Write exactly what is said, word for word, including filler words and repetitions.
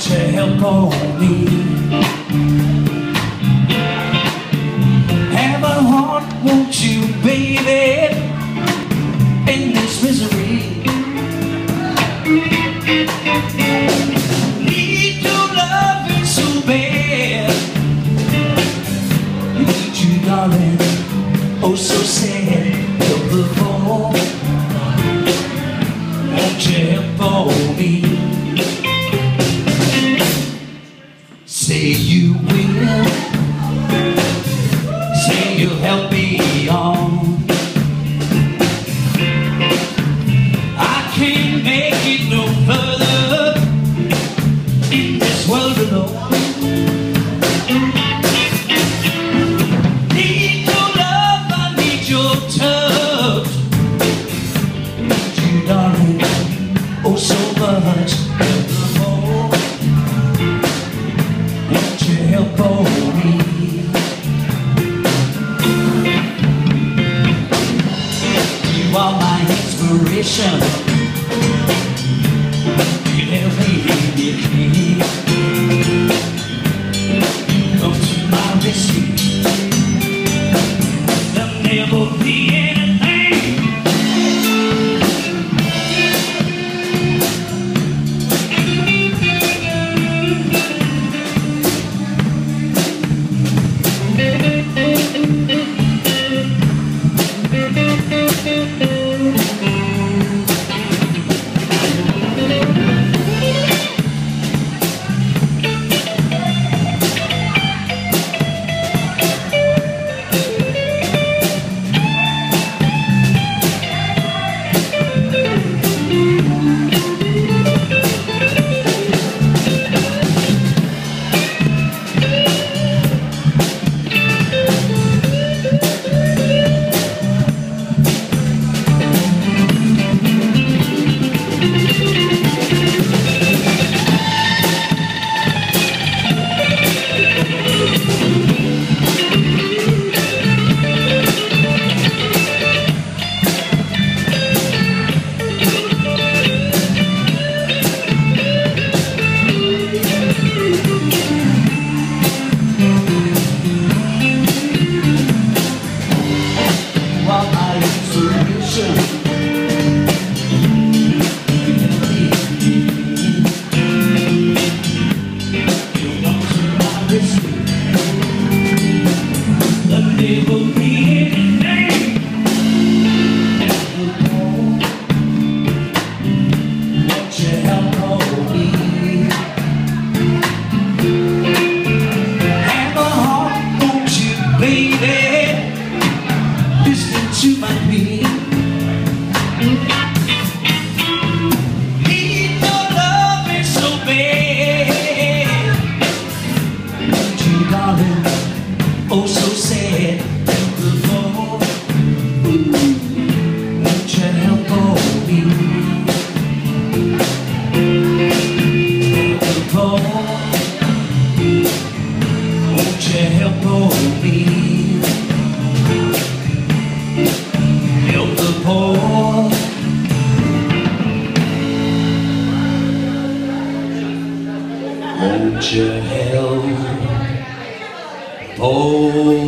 won't you help on me? Have a heart, won't you, baby, in this misery? Need your loving so bad. Need you, darling, oh so sad. Help the poor, won't you help on me? Say you will, say you'll help me on. I can't make it no further in this world alone. Need your love, I need your touch. Need you, darling, oh so much. Help on me. You are my inspiration. You help me if you can. Come to my rescue. There'll never be anything. Oh, so sad. Help the poor. Won't you help on me? Help the poor. Won't you help on me? Help the poor. Won't you help? Oh.